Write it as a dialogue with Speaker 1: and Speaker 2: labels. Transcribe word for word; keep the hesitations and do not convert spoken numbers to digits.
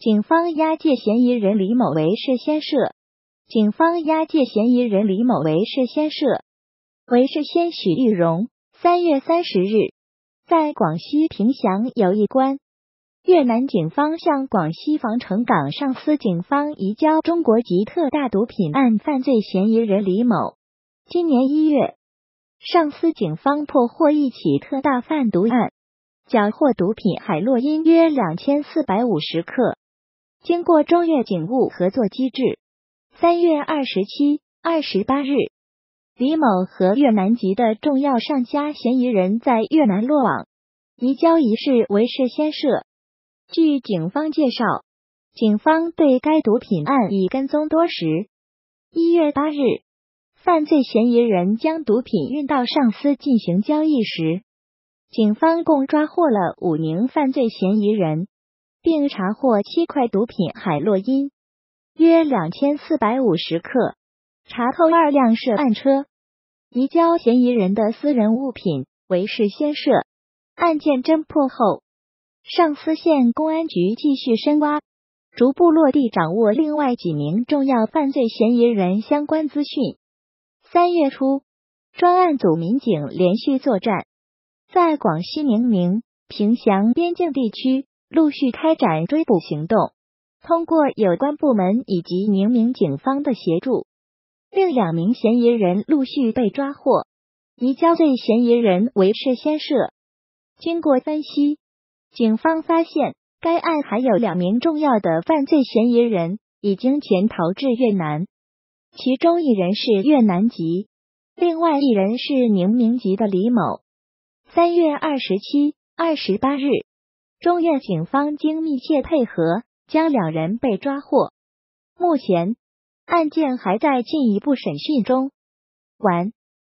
Speaker 1: 警方押解嫌疑人李某为涉嫌涉。警方押解嫌疑人李某为涉嫌涉。为涉嫌许玉荣。三月三十日，在广西凭祥有一关，越南警方向广西防城港上司警方移交中国籍特大毒品案犯罪嫌疑人李某。今年一月，上司警方破获一起特大贩毒案，缴获毒品海洛因约两千四百五十克。经过中越警务合作机制，三月二十七、二十八日，李某和越南籍的重要上家嫌疑人在越南落网，移交一事为涉嫌涉。据警方介绍，警方对该毒品案已跟踪多时。一月八日，犯罪嫌疑人将毒品运到上司进行交易时，警方共抓获了五名犯罪嫌疑人，并查获七块毒品海洛因，约两千四百五十克，查扣二辆涉案车。移交嫌疑人的私人物品为涉嫌涉。案件侦破后，上思县公安局继续深挖，逐步落地掌握另外几名重要犯罪嫌疑人相关资讯。三月初，专案组民警连续作战，在广西宁明、凭祥边境地区陆续开展追捕行动。通过有关部门以及宁明警方的协助，另两名嫌疑人陆续被抓获，移交罪嫌疑人为涉嫌涉。经过分析，警方发现该案还有两名重要的犯罪嫌疑人已经潜逃至越南，其中一人是越南籍，另外一人是宁明籍的李某。三月二十七、二十八日，中越警方经密切配合，将两人被抓获。目前，案件还在进一步审讯中。完。